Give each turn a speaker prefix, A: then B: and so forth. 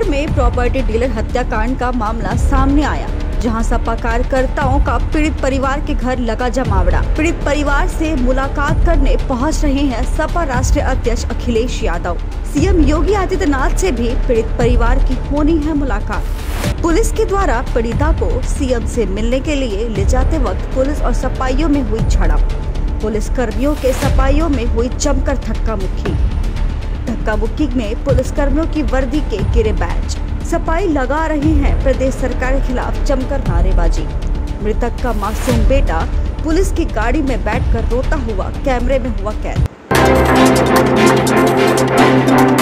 A: इंदौर में property dealer हत्याकांड का मामला सामने आया, जहां सपा कार्यकर्ताओं का पीड़ित परिवार के घर लगा जमावड़ा। पीड़ित परिवार से मुलाकात करने पहुंच रहे हैं सपा राष्ट्रीय अध्यक्ष अखिलेश यादव। सीएम योगी आदित्यनाथ से भी पीड़ित परिवार की होनी है मुलाकात। पुलिस के द्वारा पीड़िता को सीएम से मिलने के लिए ले जाते वक्त पुलिस और सपाइयों में हुई झड़प। पुलिस कर्मियों के सपाइयों में हुई जमकर धक्का मुक्की में पुलिस कर्मियों की वर्दी के गिरे बैच। सफाई लगा रहे हैं प्रदेश सरकार के खिलाफ जमकर नारेबाजी। मृतक का मासूम बेटा पुलिस की गाड़ी में बैठकर रोता हुआ कैमरे में हुआ कैद।